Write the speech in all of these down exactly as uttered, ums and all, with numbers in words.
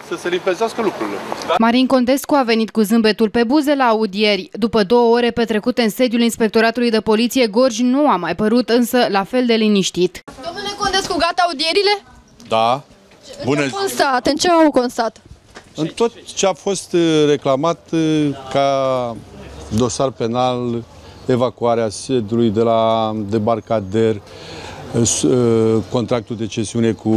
să se limpezească lucrurile. Marin Condescu a venit cu zâmbetul pe buze la audieri. După două ore petrecute în sediul Inspectoratului de Poliție Gorj, nu a mai părut însă la fel de liniștit. Domnule Condescu, gata audierile? Da. Bună. În ce au constat? În ce au constat? În tot ce a fost reclamat ca dosar penal, evacuarea sediului de la debarcader, contractul de cesiune cu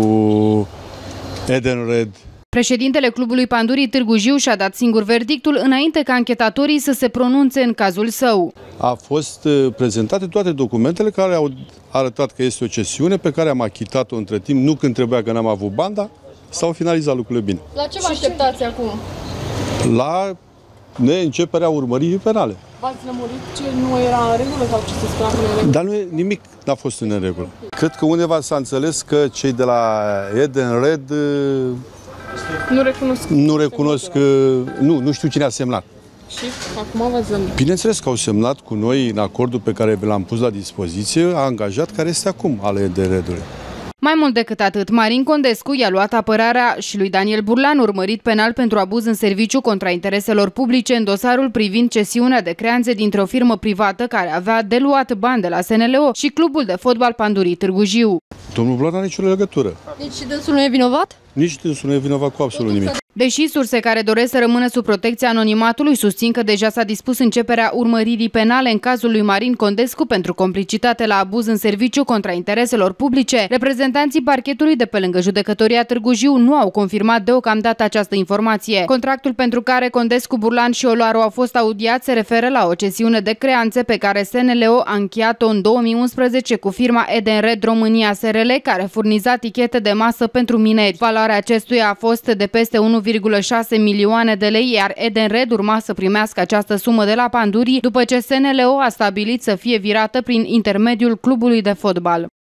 Edenred. Președintele clubului Pandurii Târgu Jiu și-a dat singur verdictul înainte ca anchetatorii să se pronunțe în cazul său. A fost prezentate toate documentele care au arătat că este o cesiune pe care am achitat-o între timp, nu când trebuia, că n-am avut banda, s-au finalizat lucrurile bine. La ce vă așteptați acum? La neînceperea urmăririi penale. V-ați lămurit ce nu era în regulă sau ce se spunea că nu era în regulă? Dar nu e, nimic n-a fost în regulă. Cred că undeva s-a înțeles că cei de la Edenred nu recunosc. Nu recunosc, nu, nu știu cine a semnat. Și acum v-ați lămurit? Bineînțeles că au semnat cu noi în acordul pe care l-am pus la dispoziție, a angajat care este acum al Edenredului. Mai mult decât atât, Marin Condescu i-a luat apărarea și lui Daniel Burlan, urmărit penal pentru abuz în serviciu contra intereselor publice în dosarul privind cesiunea de creanțe dintre o firmă privată care avea de luat bani de la S N L O și clubul de fotbal Pandurii Târgu Jiu. Domnul Burlan nu are nicio legătură. Deci și dânsul nu e vinovat? Nici dânsul nu e vinovat cu absolut nimic. Deși surse care doresc să rămână sub protecția anonimatului susțin că deja s-a dispus începerea urmăririi penale în cazul lui Marin Condescu pentru complicitate la abuz în serviciu contra intereselor publice, reprezentanții parchetului de pe lângă judecătoria Târgu Jiu nu au confirmat deocamdată această informație. Contractul pentru care Condescu, Burlan și Olaru au fost audiați se referă la o cesiune de creanțe pe care S N L O a încheiat-o în două mii unsprezece cu firma Edenred România S R L, care furniza tichete de masă pentru mineri. Valoarea acestuia a fost de peste unu virgulă șase milioane de lei, iar Edenred urma să primească această sumă de la Pandurii după ce S N L O a stabilit să fie virată prin intermediul clubului de fotbal.